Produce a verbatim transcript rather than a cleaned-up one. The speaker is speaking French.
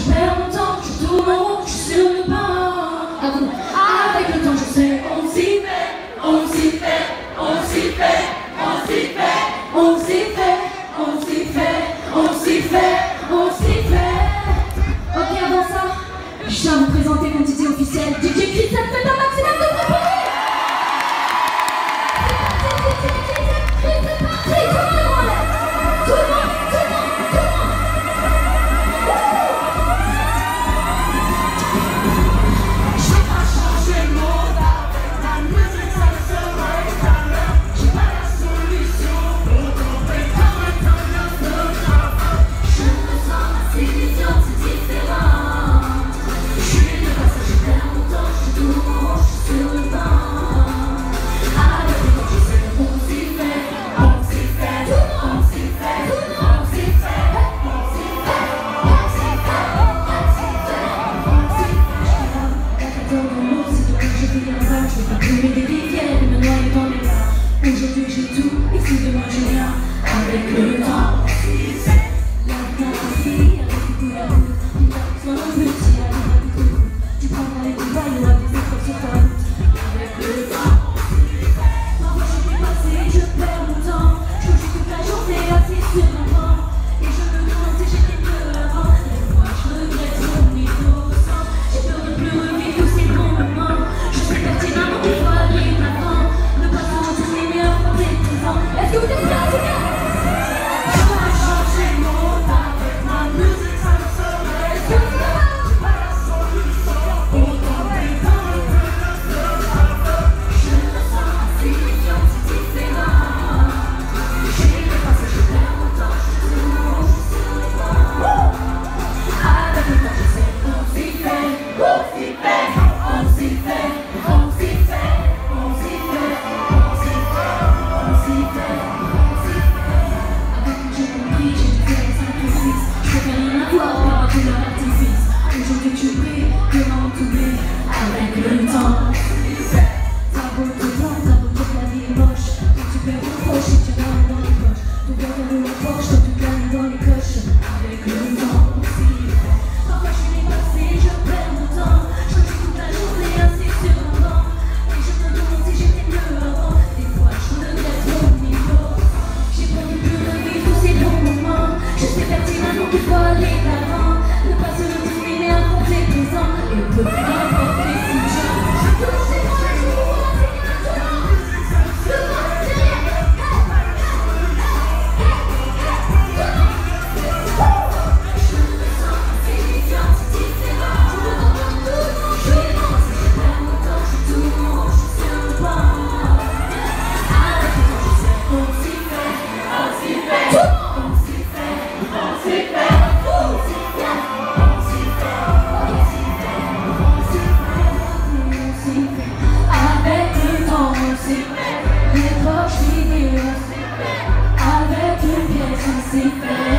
je perds mon temps, je tourne en rond, je suis sur le banc. À vous, avec le temps, je sais, on s'y fait, on s'y fait, on s'y fait, on s'y fait, on s'y fait, on s'y fait, on s'y fait, on s'y fait. Ok, avant ça, je tiens à vous présenter mon D J officiel, D J Chris, ça fait un maximum de bruit. Aujourd'hui j'ai tout, ici demain j'ai rien. Avec le temps, la vie, avec le coup à coup, il y a besoin d'un petit, avec le coup. Tu prendras les détails, il y aura des épreuves sur ta route. Avec le temps, parfois je suis passé, je perds mon temps. Je suis toute la journée assis sur mon banc. Et je me demande si j'étais mieux avant. Des fois je regrette mon niveau sang. J'ai peur de plus revivre tous ces bons moments. Je sais pertinemment qu'il faut aller de l'avant. Ne pas se retourner mais affronter le présent. Est-ce que vous êtes prêts, les gars? Je vais changer mon avec ma musique, ça me serait. Est-ce que vous êtes prêts? J'ai pas la solution. Autant d'étendre que le feu. Je me sens assis, c'est différent. J'ai dépassé, je perds mon temps. Je suis lourd, je suis sur les bancs. Avec le temps, je sais qu'on s'y fait, on s'y fait, on s'y fait, on s'y fait, on s'y fait, on s'y fait, on s'y fait, on s'y fait. Avec le j'ai compris, j'ai dû faire des sacrifices. Je préfère rien avoir par rapport à l'artifice. Aujourd'hui tu pries, demain on t'oublie. Avec le temps, ça vaut tout temps, ça vaut toute la vie est moche. Quand tu perds ton proche et tu gagnes dans les poches. Ton cœur dans le poche, quand tu gagnes dans les coches. Avec le temps, on s'y fait. Parfois je suis dépassé, je perds mon temps. Je suis toute la journée assis sur mon banc. Et je me demande si j'étais mieux avant. Des fois je regrette mon niveau. J'ai peur de plus revivre tous ces bons moments. Je sais pertinemment qu'il faut aller de l'avant. Ne pas se retourner mais affronter le présent. Et on peut plus importe les situations. Je peux lancer dans la joue pour la finir maintenant. Devant, derrière, hey, je me sens insignifiant, c'est différent. Je me demande tout, je suis loin, si je perds mon temps, je tourne, je suis sur le banc. Avec le temps, je sais qu'on s'y fait, on s'y fait, on s'y fait, on s'y fait, on s'y fait, on s'y fait, on s'y fait, on s'y fait, on s'y fait. Avec le temps, on s'y fait, les proches, l'idée, on s'y fait. Avec une pièce, on s'y fait.